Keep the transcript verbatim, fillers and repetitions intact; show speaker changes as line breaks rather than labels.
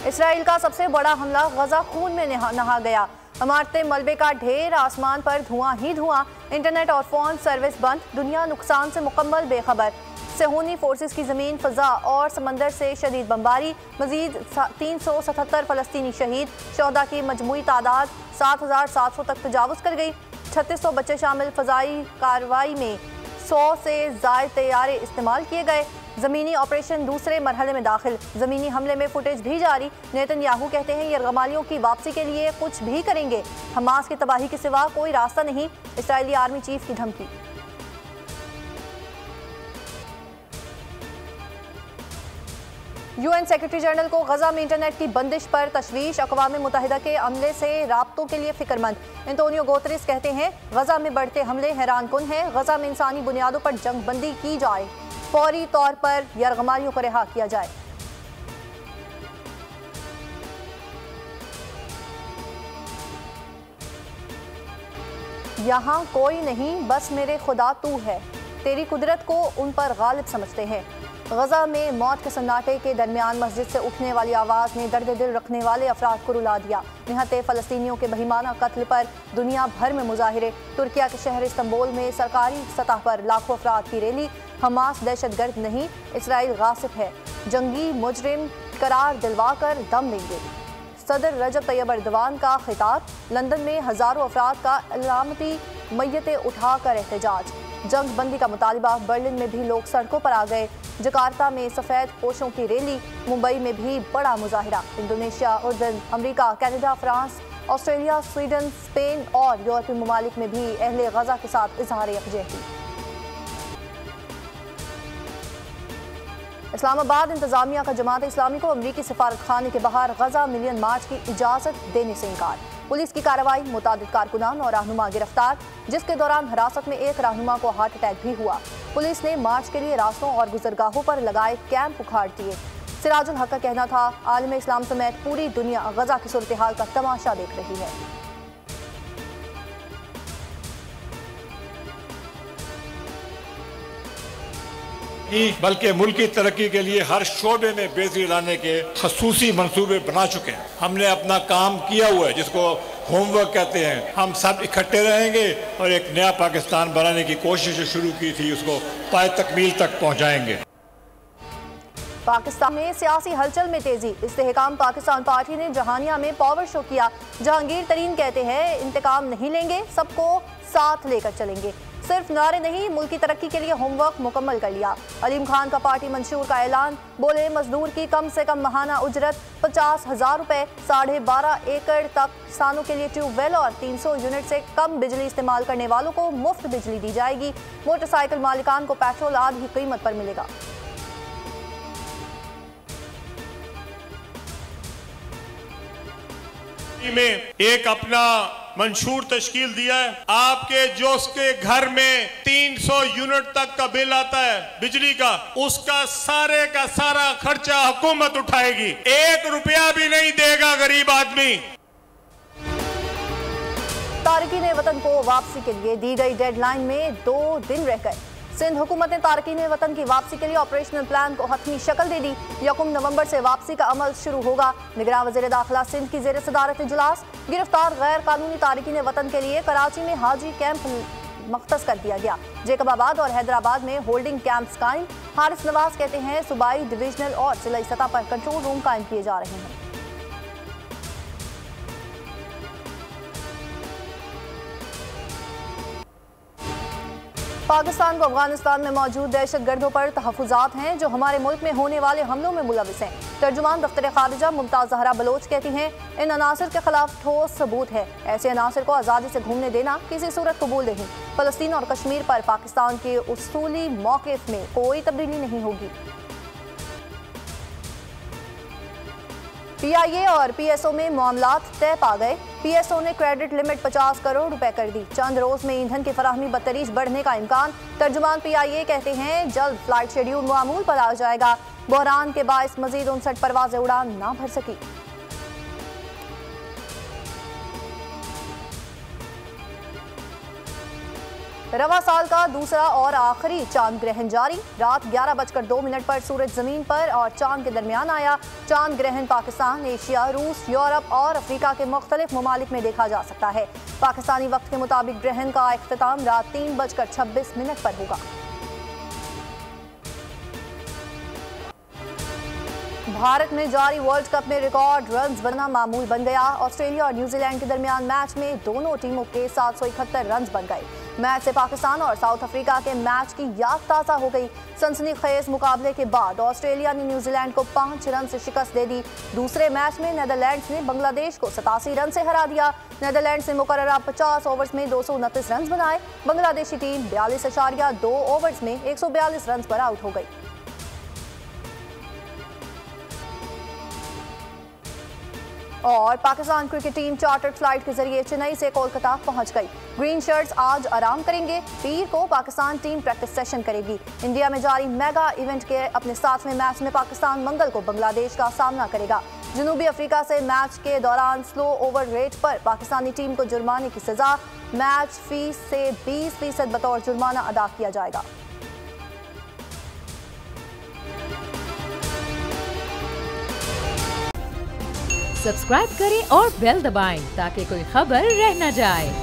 Israel का सबसे बड़ा हमला गजा खून में नहा, नहा गया। इमारतें, मलबे का ढेर, आसमान पर धुआं ही धुआं, इंटरनेट और फोन सर्विस बंद, दुनिया नुकसान से मुकम्मल बेखबर। सेहूनी फोर्सेस की जमीन, फजा और समंदर से शदीद बमबारी, मजीद तीन सौ सतहत्तर फलस्तीनी शहीद, शोहदा की मजमूई तादाद सात हजार सात सौ तक तजावुज कर गई। छत्तीस सौ बच्चे शामिल फजाई कार्रवाई में सौ से जायद तैयारे इस्तेमाल किए गए। ज़मीनी ऑपरेशन दूसरे मरहले में दाखिल, ज़मीनी हमले में फुटेज भी जारी। नेतन्याहू कहते हैं यरगमालियों की वापसी के लिए कुछ भी करेंगे, हमास की तबाही के सिवा कोई रास्ता नहीं। इसराइली आर्मी चीफ की धमकी। यूएन सेक्रेटरी जनरल को गजा में इंटरनेट की बंदिश पर तशवीश, अक़वाम मुत्तहिदा के अमले से राब्तों के लिए फिक्रमंद। एंटोनियो गुतेरेस कहते हैं गजा में बढ़ते हमले हैरान कुन हैं, गजा में इंसानी बुनियादों पर जंग बंदी की जाए, फौरी तौर पर यरगमालियों को रिहा किया जाए। यहाँ कोई नहीं, बस मेरे खुदा तू है, तेरी कुदरत को उन पर गालिब समझते हैं। गजा में मौत के सन्नाटे के दरमियान मस्जिद से उठने वाली आवाज़ ने दर्द दिल रखने वाले अफराद को रुला दिया। निहत्ते फ़लस्तीनियों के बहिमाना कत्ल पर दुनिया भर में मुजाहिरे। तुर्किया के शहर इस्तांबुल में सरकारी सतह पर लाखों अफराद की रैली। हमास दहशतगर्द नहीं, इसराइल गासिब है, जंगी मुजरिम करार दिलवा कर दम लेंगे। सदर रजब तैयब एर्दोगान का खिताब। लंदन में हज़ारों अफराद का अलामती मैयतें उठाकर एहतजाज। जंग बंदी का मुतालिबा। बर्लिन में भी लोग सड़कों पर आ गए। जकार्ता में सफ़ेद पोशों की रैली। मुंबई में भी बड़ा मुजाहिरा। इंडोनेशिया, उर्दन, अमरीका, Canada, France, Australia, Sweden, Spain और यूरोपीय ममालिक में भी अहले गजा के साथ इजहार यकजहती। इस्लामाबाद इंतजामिया का जमात इस्लामी को अमरीकी सिफारत खाने के बाहर गजा मिलियन मार्च की इजाज़त देने से इनकार। पुलिस की कार्रवाई। मुतादिद कारकुनान और रहनुमा गिरफ्तार, जिसके दौरान हिरासत में एक रहनुमा को हार्ट अटैक भी हुआ। पुलिस ने मार्च के लिए रास्तों और गुजरगाहों पर लगाए कैंप उखाड़ दिए। सिराजुल हक का कहना था आलम इस्लाम समेत पूरी दुनिया गजा की सूरत हाल का तमाशा देख रही है।
बल्कि मुल्क की तरक्की के लिए हर शोबे में बेहतरी लाने के खसूसी मंसूबे बना चुके हैं। हमने अपना काम किया हुआ है, जिसको होमवर्क कहते हैं। हम सब इकट्ठे रहेंगे और एक नया पाकिस्तान बनाने की कोशिश जो शुरू की थी उसको पाए तकमील तक पहुंचाएंगे।
पाकिस्तान में सियासी हलचल में तेजी। इस्तेहकाम पाकिस्तान पार्टी ने जहानिया में पावर शो किया। जहांगीर तरीन कहते हैं इंतकाम नहीं लेंगे, सबको साथ लेकर चलेंगे। सिर्फ नारे नहीं, मुल्क की तरक्की के लिए होमवर्क मुकम्मल कर लिया। अलीम खान का पार्टी मंशूर का ऐलान। बोले मजदूर की कम से कम माहाना उजरत पचास हजार रुपए, साढ़े बारह एकड़ तक किसानों के लिए ट्यूबवेल और तीन सौ यूनिट से कम बिजली इस्तेमाल करने वालों को मुफ्त बिजली दी जाएगी। मोटरसाइकिल मालिकान को पेट्रोल आधी कीमत पर मिलेगा।
में एक अपना मंशूर तश्कील दिया है। आपके जो उसके घर में तीन सौ यूनिट तक का बिल आता है बिजली का, उसका सारे का सारा खर्चा हुकूमत उठाएगी। एक रुपया भी नहीं देगा गरीब आदमी।
तारकीन वतन को वापसी के लिए दी गई डेडलाइन में दो दिन रह गए। सिंध हुकूमत ने तारकीन वतन की वापसी के लिए ऑपरेशनल प्लान को हतमी शक्ल दे दी। यकम नवंबर से वापसी का अमल शुरू होगा। निगरान वज़ीर दाखिला सिंध की ज़ेर सदारत इजलास। गिरफ्तार गैर कानूनी तारकीन वतन के लिए कराची में हाजी कैंप मख्तस कर दिया गया। जेकबाबाद और हैदराबाद में होल्डिंग कैंप्स कायम। हारिस नवाज कहते हैं सूबाई, डिविजनल और जिलाई सतह पर कंट्रोल रूम कायम किए जा रहे हैं। पाकिस्तान को अफगानिस्तान में मौजूद दहशतगर्दों पर तहफ़्फ़ुज़ात हैं जो हमारे मुल्क में होने वाले हमलों में मुलविस हैं। तर्जुमान दफ्तर खारिजा मुमताज़ ज़हरा बलोच कहती हैं इन अनासर के खिलाफ ठोस सबूत है। ऐसे अनासर को आज़ादी से घूमने देना किसी सूरत कबूल नहीं। फ़लस्तीन और कश्मीर पर पाकिस्तान के उसूली मौक़िफ़ में कोई तब्दीली नहीं होगी। पीआईए और पीएसओ में मामलात तय पा गए। पीएसओ ने क्रेडिट लिमिट पचास करोड़ रुपए कर दी। चंद रोज में ईंधन की फराहमी बदतरीज बढ़ने का इम्कान। तर्जुमान पीआईए कहते हैं जल्द फ्लाइट शेड्यूल मामूल पर आ जाएगा। बहरान के बायस मजीद उनसठ परवाजें उड़ान ना भर सकी। रवा साल का दूसरा और आखिरी चांद ग्रहण जारी। रात ग्यारह बजकर दो मिनट पर सूरज जमीन पर और चांद के दरमियान आया। चांद ग्रहण पाकिस्तान, एशिया, रूस, यूरोप और अफ्रीका के मुख्तलिफ ममालिक में देखा जा सकता है। पाकिस्तानी वक्त के मुताबिक ग्रहण का इख्तिताम रात तीन बजकर छब्बीस मिनट पर होगा। भारत में जारी वर्ल्ड कप में रिकॉर्ड रन्स बनना मामूल बन गया। ऑस्ट्रेलिया और न्यूजीलैंड के दरमियान मैच में दोनों टीमों के सात सौ इकहत्तर रन बन गए। मैच से पाकिस्तान और साउथ अफ्रीका के मैच की याद ताज़ा हो गई। सनसनीखेज मुकाबले के बाद ऑस्ट्रेलिया ने न्यूजीलैंड को पाँच रन से शिकस्त दे दी। दूसरे मैच में नीदरलैंड्स ने बांग्लादेश को सतासी रन से हरा दिया। नीदरलैंड्स ने मुकर्ररा पचास ओवर्स में दो सौ उनतीस रन बनाए। बांग्लादेशी टीम बयालीस अशारिया दो ओवर्स में एक सौ बयालीस रन पर आउट हो गई। और Pakistan cricket team chartered flight के जरिए चेन्नई से कोलकाता पहुंच गई। ग्रीन शर्ट्स आज आराम करेंगे। पीर को पाकिस्तान टीम प्रैक्टिस सेशन करेगी। इंडिया में जारी मेगा इवेंट के अपने सातवें मैच में पाकिस्तान मंगल को बांग्लादेश का सामना करेगा। जनूबी अफ्रीका से मैच के दौरान स्लो ओवर रेट पर पाकिस्तानी टीम को जुर्माने की सजा, मैच फीस से बीस फीसद बतौर जुर्माना अदा किया जाएगा।
सब्सक्राइब करें और बेल दबाएं ताकि कोई खबर रह न जाए।